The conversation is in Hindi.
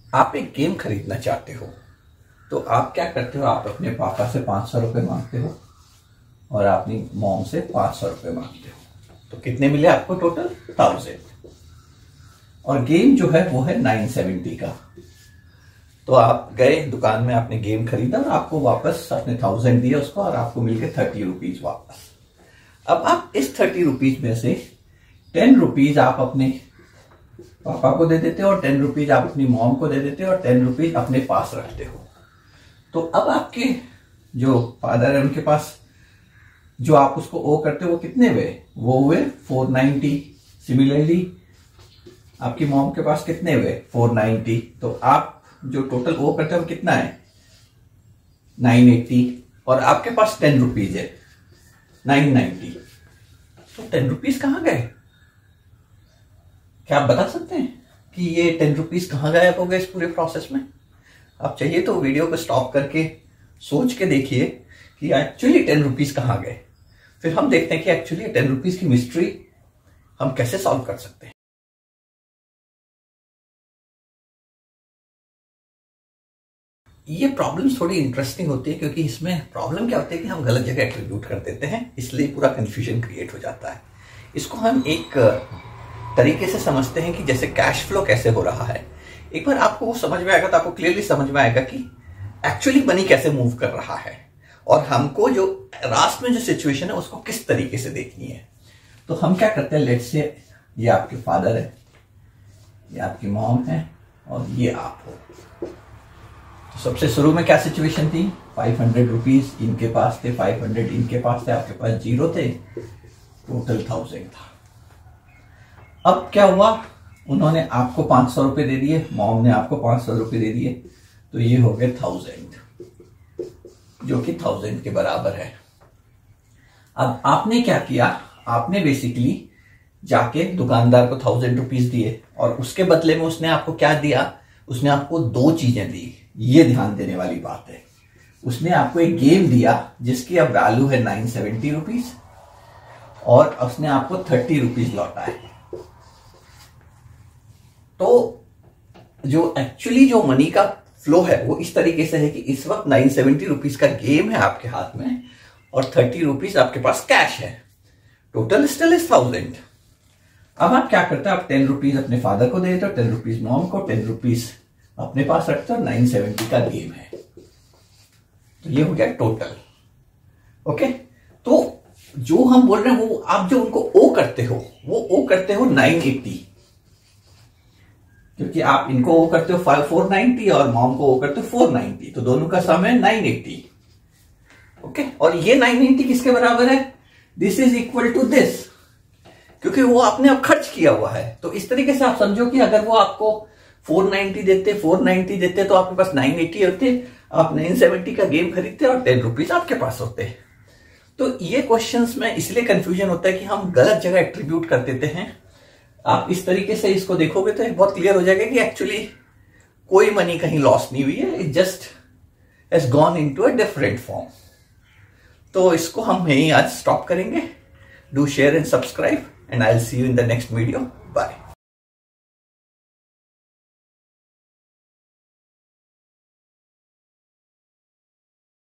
आप एक गेम खरीदना चाहते हो तो आप क्या करते हो, आप अपने पापा से 500 रुपये मांगते हो और अपनी मॉम से 500 रुपये मांगते हो। तो कितने मिले आपको? टोटल 1000। और गेम जो है वो है 970 का। तो आप गए दुकान में, आपने गेम खरीदा और आपको वापस आपने 1000 दिया उसको और आपको मिल गए 30 रुपीज वापस। अब आप इस 30 रुपीज में से 10 रुपीज आप अपने पापा को दे देते हो और 10 रुपीज आप अपनी मॉम को दे देते हो और 10 रुपीज अपने पास रखते हो। तो अब आपके जो फादर है उनके पास जो आप उसको ओ करते हो वो कितने हुए? वो हुए 490। सिमिलरली आपकी मॉम के पास कितने हुए? 490। तो आप जो टोटल ओ करते हो कितना है? 980। और आपके पास 10 रुपीज है, 990। तो 10 रुपीज कहां गए? क्या आप बता सकते हैं कि ये 10 रुपीज कहां गायब हो गए इस पूरे प्रोसेस में? आप चाहिए तो वीडियो को स्टॉप करके सोच के देखिए कि एक्चुअली 10 रुपीज कहां गए। फिर हम देखते हैं कि एक्चुअली 10 रुपीज की मिस्ट्री हम कैसे सॉल्व कर सकते हैं। ये प्रॉब्लम थोड़ी इंटरेस्टिंग होती है क्योंकि इसमें प्रॉब्लम क्या होती है कि हम गलत जगह एट्रीब्यूट कर देते हैं, इसलिए पूरा कंफ्यूजन क्रिएट हो जाता है। इसको हम एक तरीके से समझते हैं कि जैसे कैश फ्लो कैसे हो रहा है। एक बार आपको वो समझ में आएगा तो आपको क्लियरली समझ में आएगा कि एक्चुअली मनी कैसे मूव कर रहा है और हमको जो रास्ते में जो सिचुएशन है उसको किस तरीके से देखनी है। तो हम क्या करते हैं, लेट्स से ये आपके फादर है, ये आपकी मॉम है और ये आप हो। तो सबसे शुरू में क्या सिचुएशन थी? 500 रुपीज इनके पास थे, 500 इनके पास थे, आपके पास 0 थे, टोटल 1000 था। अब क्या हुआ? उन्होंने आपको 500 रुपए दे दिए, मॉम ने आपको 500 रुपए दे दिए, तो ये हो गए 1000, जो कि 1000 के बराबर है। अब आपने क्या किया? आपने बेसिकली जाके दुकानदार को 1000 रुपीज दिए और उसके बदले में उसने आपको क्या दिया? उसने आपको 2 चीजें दी। ये ध्यान देने वाली बात है। उसने आपको एक गेम दिया जिसकी अब वैल्यू है 970 रुपीज और उसने आपको 30 रुपीज लौटा है। तो जो एक्चुअली जो मनी का फ्लो है वो इस तरीके से है कि इस वक्त 970 रुपीज का गेम है आपके हाथ में और 30 रुपीज आपके पास कैश है। Total still is 1000। अब आप क्या करते हैं? आप 10 रुपीज अपने फादर को दे देते हो, 10 रुपीज मॉम को, 10 रुपीज अपने पास रखते हो। 970 का गेम है, तो ये हो गया टोटल। ओके, तो जो हम बोल रहे हैं वो आप जो उनको ओ करते हो वो ओ करते हो 980, क्योंकि आप इनको ओ करते हो 490 और मॉम को ओ करते हो 490, तो दोनों का सम है 980। ओके, और ये 980 किसके बराबर है? This is equal to this, क्योंकि वो आपने अब खर्च किया हुआ है। तो इस तरीके से आप समझो कि अगर वो आपको 490 देते तो आपके पास 980 होते, आप 970 का गेम खरीदते और 10 रुपीज आपके पास होते। तो ये क्वेश्चंस में इसलिए कंफ्यूजन होता है कि हम गलत जगह एट्रीब्यूट कर देते हैं। आप इस तरीके से इसको देखोगे तो बहुत क्लियर हो जाएगा कि एक्चुअली कोई मनी कहीं लॉस नहीं हुई है, it just has gone into a different form. तो इसको हम यहीं आज स्टॉप करेंगे। Do share and subscribe and I will see you in the next video. Bye.